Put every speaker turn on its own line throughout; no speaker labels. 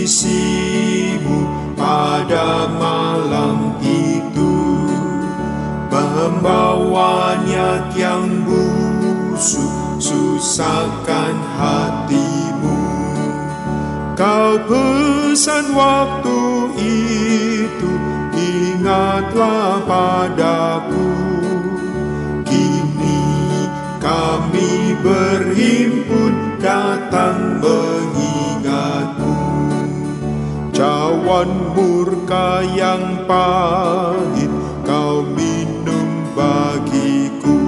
sisimu pada malam itu, membawa niat yang busuk, susahkan hatimu. Kau pesan waktu itu, ingatlah padaku. Kini kami berhimpun datang mengingatmu. Cawan murka yang pahit kau minum bagiku,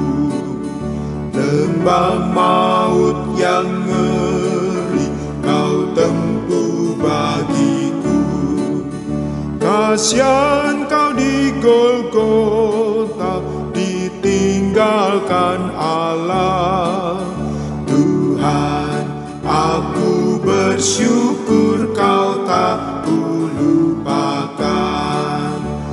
lembah maut yang ngeri kau tempuh bagiku. Kasihan kau di Golgota, ditinggalkan Allah. Tuhan, aku bersyukur kau tak kulupakan.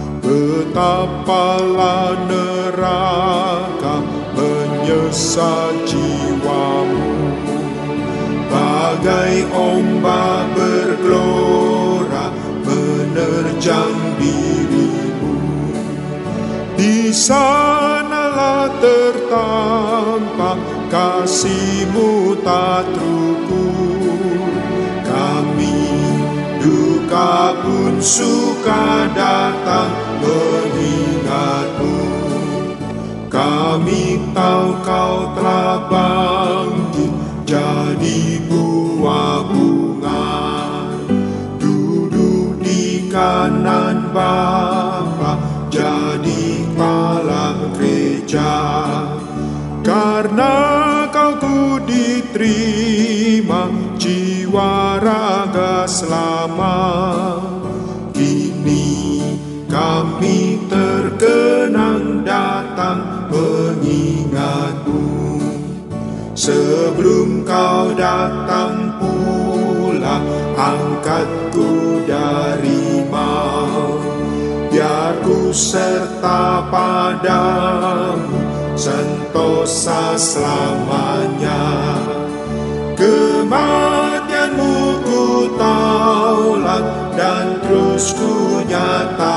Betapalah neraka menyesal jiwamu, bagai ombak bergelora menerjang dirimu. Di sanalah tertampak kasih-Mu tak terukur. Kami duka pun suka datang mengingatmu. Kami tahu kau telah bangkit jadi buah bunga, duduk di kanan Bapa jadi kepala gereja. Karena kau ku diterima, jiwa raga selamat. Kini kami terkenang datang mengingatmu. Sebelum kau datang pula, angkatku dari maut. Biar ku serta padamu sentosa selamanya. Kematian-Mu ku taulat dan terus ku nyatakan.